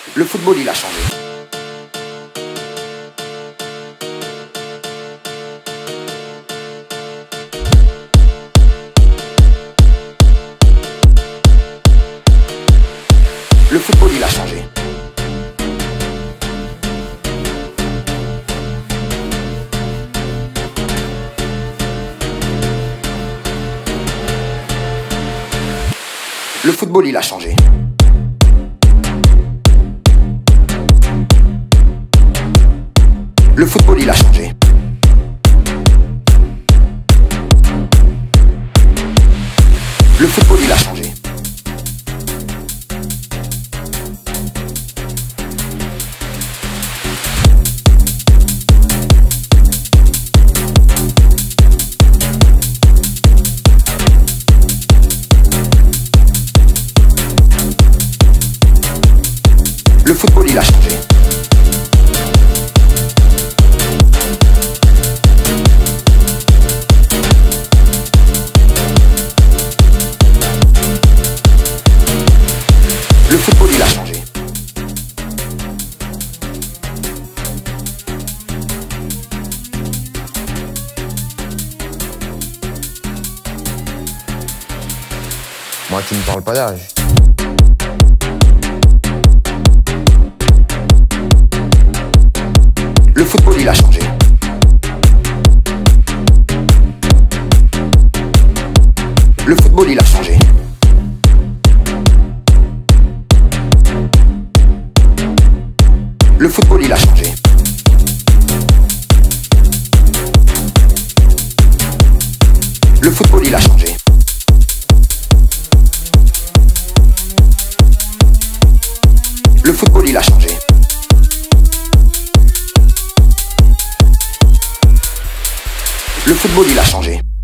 Le football, il a changé. Le football, il a changé. Le football, il a changé. Le football, il a changé. Le football, il a changé. Le football, il a changé. Le football, il a changé. Moi, tu me parles pas d'âge. Le football, il a changé. Le football, il a changé. Le football, il a changé. Le football, il a changé. Le football, il a changé. Le football, il a changé.